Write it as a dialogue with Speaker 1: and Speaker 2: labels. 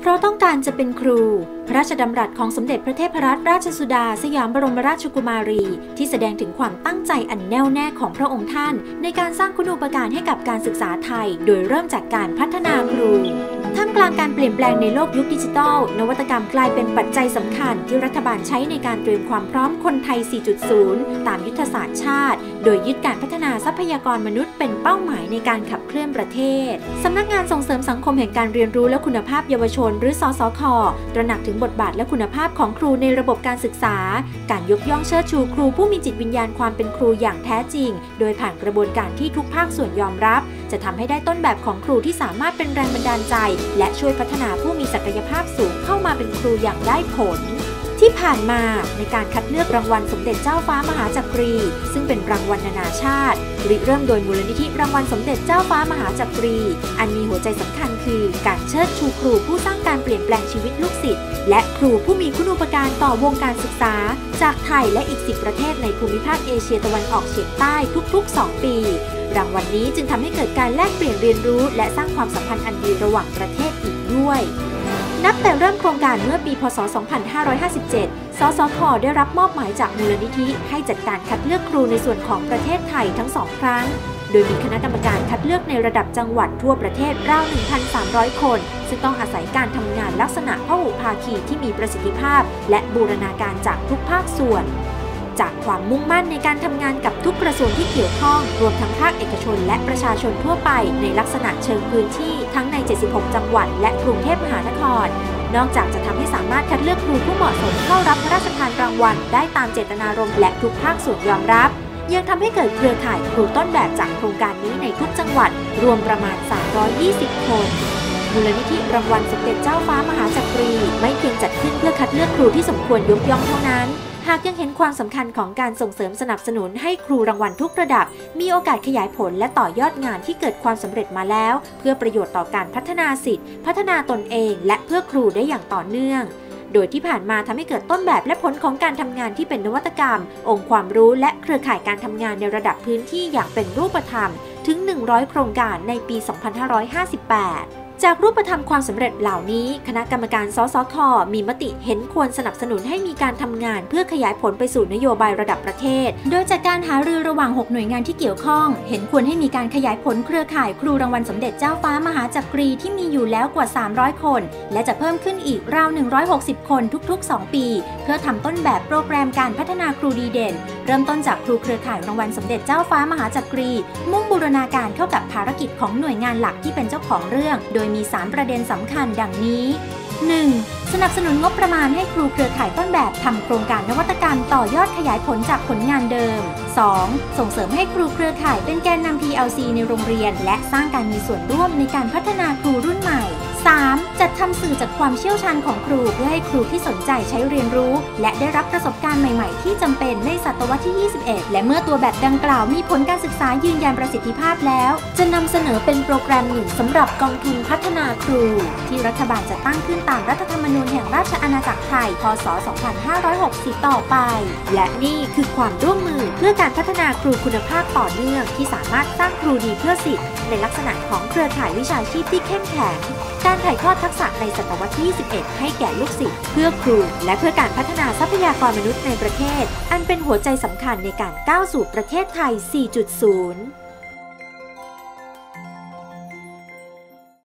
Speaker 1: เพราะต้องการจะเป็นครูพระราชดำรัสของสมเด็จพระเทพรัตนราชสุดาสยามบรมราชกุมารีที่แสดงถึงความตั้งใจอันแน่วแน่ของพระองค์ท่านในการสร้างคุณูปการให้กับการศึกษาไทยโดยเริ่มจากการพัฒนาครูท่ามกลางการเปลี่ยนแปลงในโลกยุคดิจิทัลนวัตกรรมกลายเป็นปัจจัยสำคัญที่รัฐบาลใช้ในการเตรียมความพร้อมคนไทย 4.0 ตามยุทธศาสตร์ชาติโดยยึดการพัฒนาทรัพยากรมนุษย์เป็นเป้าหมายในการขับเคลื่อนประเทศสำนักงานส่งเสริมสังคมแห่งการเรียนรู้และคุณภาพเยาวชนหรือสสค.ตระหนักถึงบทบาทและคุณภาพของครูในระบบการศึกษาการยกย่องเชิดชูครูผู้มีจิตวิญญาณความเป็นครูอย่างแท้จริงโดยผ่านกระบวนการที่ทุกภาคส่วนยอมรับจะทำให้ได้ต้นแบบของครูที่สามารถเป็นแรงบันดาลใจและช่วยพัฒนาผู้มีศักยภาพสูงเข้ามาเป็นครูอย่างได้ผลที่ผ่านมาในการคัดเลือกรางวัลสมเด็จเจ้าฟ้ามหาจักรีซึ่งเป็นรางวัลนานาชาติริเริ่มโดยมูลนิธิรางวัลสมเด็จเจ้าฟ้ามหาจักรีอันมีหัวใจสำคัญคือการเชิดชูครูผู้สร้างการเปลี่ยนแปลงชีวิตลูกศิษย์และครูผู้มีคุณูปการต่อวงการศึกษาจากไทยและอีก10ประเทศในภูมิภาคเอเชียตะวันออกเฉียงใต้ทุกๆ2ปีรางวัลนี้จึงทำให้เกิดการแลกเปลี่ยนเรียนรู้และสร้างความสัมพันธ์อันดีระหว่างประเทศอีกด้วยนับแต่เริ่มโครงการเมื่อปีพ.ศ. 2557 สสค.ได้รับมอบหมายจากมูลนิธิให้จัดการคัดเลือกครูในส่วนของประเทศไทยทั้ง2ครั้งโดยมีคณะกรรมการคัดเลือกในระดับจังหวัดทั่วประเทศราว 1,300 คนซึ่งต้องอาศัยการทำงานลักษณะพหุภาคีที่มีประสิทธิภาพและบูรณาการจากทุกภาคส่วนจากความมุ่งมั่นในการทำงานกับทุกกระทรวงที่เกี่ยวข้องรวมทั้งภาคเอกชนและประชาชนทั่วไปในลักษณะเชิงพื้นที่ทั้งใน 76 จังหวัดและกรุงเทพมหานครนอกจากจะทำให้สามารถคัดเลือกครูผู้เหมาะสมเข้ารับพระราชทานรางวัลได้ตามเจตนารมณ์และทุกภาคส่วนยอมรับยังทำให้เกิดเครือข่ายครูต้นแบบจากโครงการนี้ในทุกจังหวัดรวมประมาณ 320 คนมูลนิธิรางวัลสมเด็จเจ้าฟ้ามหาจักรีไม่เพียงจัดขึ้นเพื่อคัดเลือกครูที่สมควรยกย่องเท่านั้นหากยังเห็นความสำคัญของการส่งเสริมสนับสนุนให้ครูรางวัลทุกระดับมีโอกาสขยายผลและต่อยอดงานที่เกิดความสำเร็จมาแล้วเพื่อประโยชน์ต่อการพัฒนาสิทธิพัฒนาตนเองและเพื่อครูได้อย่างต่อเนื่องโดยที่ผ่านมาทำให้เกิดต้นแบบและผลของการทำงานที่เป็นนวัตกรรมองค์ความรู้และเครือข่ายการทำงานในระดับพื้นที่อย่างเป็นรูปธรรมถึง 100 โครงการในปี 2558จากรูปธรรมความสำเร็จเหล่านี้คณะกรรมการสสค.มีมติเห็นควรสนับสนุนให้มีการทำงานเพื่อขยายผลไปสู่นโยบายระดับประเทศโดยจากการหารือระหว่าง6หน่วยงานที่เกี่ยวข้องเห็นควรให้มีการขยายผลเครือข่ายครูรางวัลสมเด็จเจ้าฟ้ามหาจักรีที่มีอยู่แล้วกว่า300คนและจะเพิ่มขึ้นอีกราว160คนทุกๆ2ปีเพื่อทำต้นแบบโปรแกรมการพัฒนาครูดีเด่นเริ่มต้นจากครูเครือข่ายรางวัลสมเด็จเจ้าฟ้ามหาจักรีมุ่งบูรณาการเข้ากับภารกิจของหน่วยงานหลักที่เป็นเจ้าของเรื่องโดยมี3ประเด็นสำคัญดังนี้ 1. สนับสนุนงบประมาณให้ครูเครือข่ายต้นแบบทำโครงการนวัตกรรมต่อยอดขยายผลจากผลงานเดิม 2. ส่งเสริมให้ครูเครือข่ายเป็นแกนนำ PLC ในโรงเรียนและสร้างการมีส่วนร่วมในการพัฒนาครูรุ่นใหม่ 3. จัดทำสื่อจากความเชี่ยวชาญของครูเพื่อให้ครูที่สนใจใช้เรียนรู้และได้รับประสบการณ์ใหม่ๆที่จำเป็นในศตวรรษที่ 21 และเมื่อตัวแบบดังกล่าวมีผลการศึกษายืนยันประสิทธิภาพแล้วจะนำเสนอเป็นโปรแกรมหนึ่งสำหรับกองทุนพัฒนาครูที่รัฐบาลจะตั้งขึ้นตามรัฐธรรมนูญแห่งราชอาณาจักรไทยพ.ศ. 2560 ต่อไปและนี่คือความร่วมมือเพื่อการพัฒนาครูคุณภาพต่อเนื่องที่สามารถสร้างครูดีเพื่อสิทธิ์ในลักษณะของเครือข่ายวิชาชีพที่เข้มแข็งการถ่ายทอดทักษะในศตวรรษที่ 21 ให้แก่ลูกศิษย์เพื่อครูและเพื่อการพัฒนาทรัพยากรมนุษย์ในประเทศอันเป็นหัวใจสำคัญในการก้าวสู่ประเทศไทย 4.0